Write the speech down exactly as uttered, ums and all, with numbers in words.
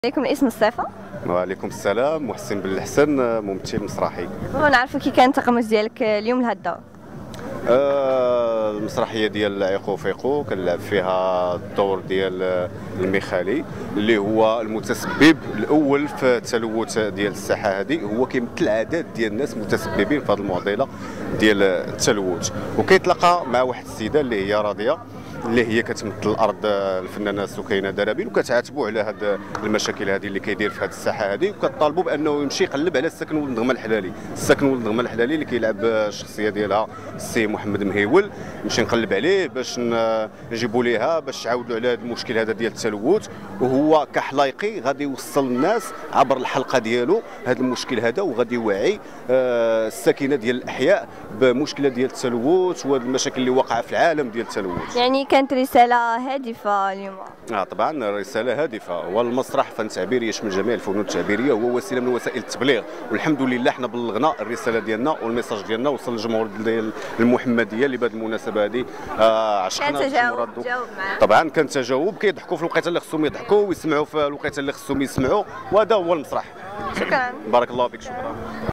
عليكم الاسم الصفة. وعليكم السلام. محسن بن الحسن، ممثل مسرحي. بغينا نعرفوا كي كان التقمص ديالك اليوم لهذا الدور. آه المسرحيه ديال عيقو فيقو كنلعب فيها الدور ديال المخالي اللي هو المتسبب الاول في التلوث ديال الساحه هذه. هو كيمثل عدد ديال الناس متسببين في هذه المعضله ديال التلوث، وكيتلاقى مع واحد السيده اللي هي راضيه، اللي هي كتمثل الارض الفنانه سكينه درابيل، وكتعاتبوا على هاد المشاكل هذه اللي كيدير في هذه الساحه هذه، وكطالبوا بانه يمشي يقلب على السكن ولد نغمه الحلالي. السكن ولد نغمه الحلالي اللي كيلعب الشخصيه ديالها السي محمد مهيول، نمشي نقلب عليه باش نجيبوا ليها باش تعاودوا على هذا المشكل هذا ديال التلوث. وهو كحلايقي غادي يوصل الناس عبر الحلقه ديالو هذا المشكل هذا، وغادي يوعي الساكنه ديال الاحياء بمشكله ديال التلوث وهذه المشاكل اللي واقعه في العالم ديال التلوث. يعني كانت رسالة هادفة اليوم. اه طبعا رسالة هادفة. والمسرح فن تعبيري يشمل جميع الفنون التعبيرية، وهو وسيلة من وسائل التبليغ، والحمد لله حنا بلغنا الرسالة ديالنا والميساج ديالنا وصل للجمهور ديال المحمدية اللي بهذه المناسبة هذه. آه عشقنا كان تجاوب تجاوب معاه. طبعا كان تجاوب، كيضحكوا في الوقيته اللي خصهم يضحكوا ويسمعوا في الوقيته اللي خصهم يسمعوا، وهذا هو المسرح. شكرا. بارك الله فيك. شكرا.